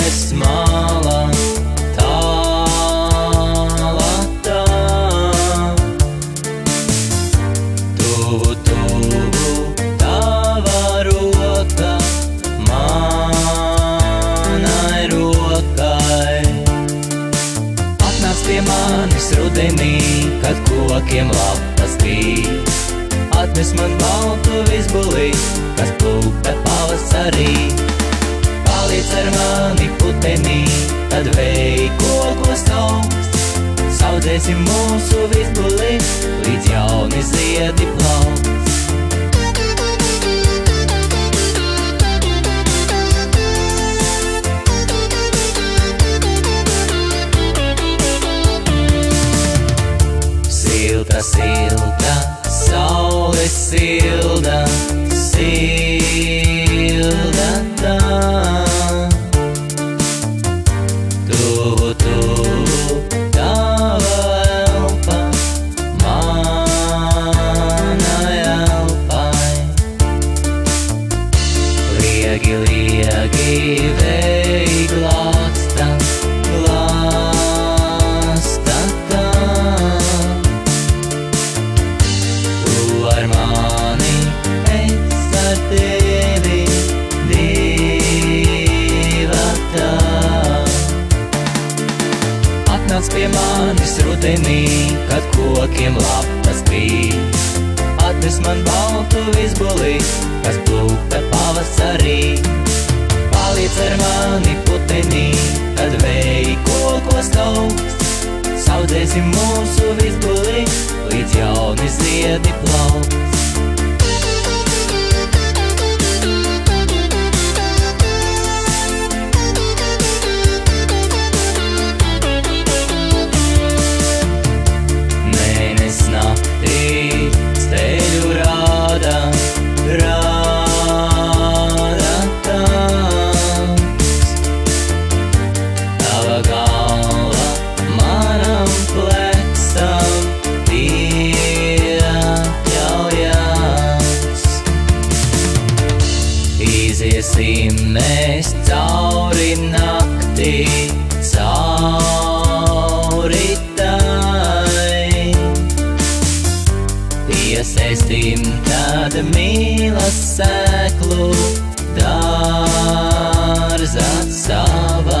zemes malā, tālā tā. Tuvu, tuvu, tava roka, manai rokai. Atnāc pie manis rudenī, kad kokiem lapas krīt. Atnes man baltu vizbuli, kas plūkta pavasarī. Paliec ar mani putenī, tad vēji kokos augst. Saudzēsim mūsu vizbuli, līdz jauni ziedi plauks. Silta, silta, saule silda, silda tā. Tuvu, tuvu, tava elpa, manai elpai. Liegi, liegi, vēji glāsta, glāsta tā. Ar mani, es ar tevi, divatā. Atnāc pie manis rudenī, kad kokiem lapas krīt. Atnes man baltu vizbuli, kas plūkta pavasarī. Paliec ar mani putenī, kad vēji kokos augst. Saudzēsim mūsu vizbuli, līdz jauni ziedi plauks. Mēnes naktī steļu rāda, rāda tāds. Tava galva manam plecsam pieļaujās. Iziesim mēs cauri naktī, cauri tai. Iesaistīm tad mīlas sēklu dārzā savā.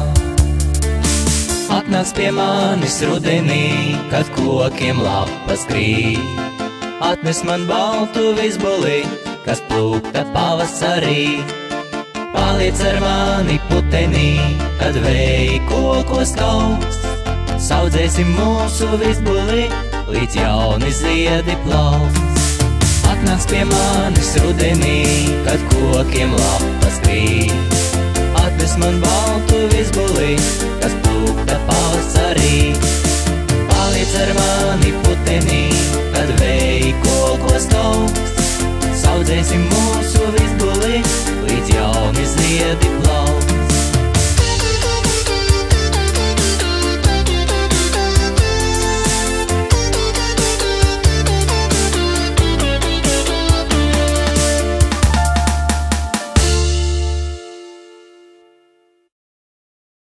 Atnāc pie manis rudenī, kad kokiem lapas krīt. Atnes man baltu vizbuli, kas plūkta pavasarī. Paliec ar mani putenī, kad vēji kokos augst. Saudzēsim mūsu vizbuli, līdz jauni ziedi plauks. Atnāc pie manis rudenī, kad kokiem lapas krīt. Atnes man baltu vizbuli, kas plūkta pavasarī. Paliec ar mani putenī, kad vēji kokos augst. Saudzēsim mūsu vizbuli, līdz jauni ziedi plauks.